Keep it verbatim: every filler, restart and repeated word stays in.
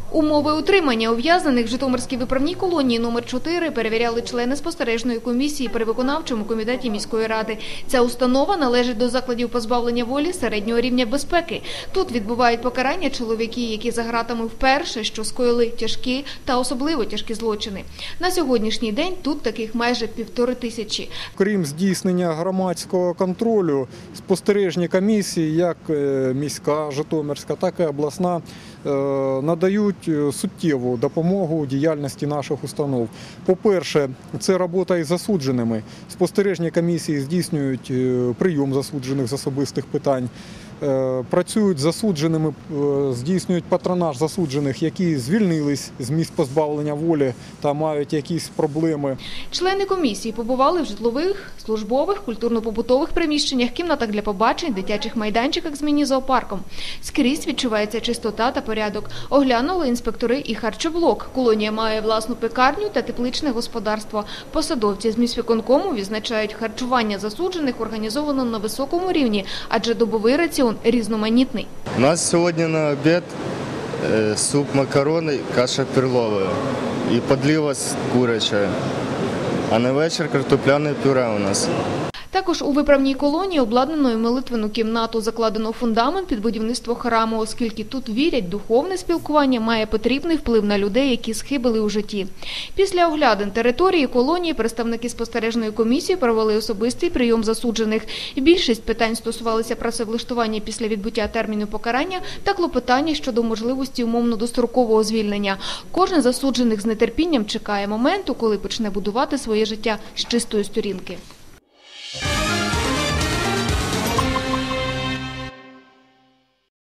Умови утримання ув'язнених в Житомирській виправній колонії номер чотири перевіряли члени спостережної комісії при виконавчому комітеті міської ради. Ця установа належить до закладів позбавлення волі середнього рівня безпеки. Тут відбувають покарання чоловіки, які за ґратами вперше, що скоїли тяжкі та особливо тяжкі злочини. На сьогоднішній день тут таких майже півтори тисячі. Крім здійснення громадського контролю, спостережні комісії, як міська, Житомирська, так і обласна, надають суттєву допомогу у діяльності наших установ. По-перше, це робота із засудженими. Спостережні комісії здійснюють прийом засуджених з особистих питань, працюють з засудженими, здійснюють патронаж засуджених, які звільнились з місць позбавлення волі та мають якісь проблеми. Члени комісії побували в житлових, службових, культурно-побутових приміщеннях, кімнатах для побачень, дитячих майданчиках з міні-зоопарком. Скрізь відчувається чистота та порядок. Оглянули інспектори і харчоблок. Колонія має власну пекарню та тепличне господарство. Посадовці з міськвиконкому відзначають, харчування засуджених організовано на високому рівні, адже добовий раціон різноманітний. У нас сьогодні на обід суп макарони, каша перлова і подлива куряча, а на вечір картопляне пюре у нас. Також у виправній колонії обладнано і молитвену кімнату, закладено фундамент під будівництво храму, оскільки тут вірять, духовне спілкування має потрібний вплив на людей, які схибили у житті. Після оглядин території колонії представники спостережної комісії провели особистий прийом засуджених. Більшість питань стосувалися працевлаштування після відбуття терміну покарання та клопотання щодо можливості умовно-дострокового звільнення. Кожен з засуджених з нетерпінням чекає моменту, коли почне будувати своє життя з чистої сторінки.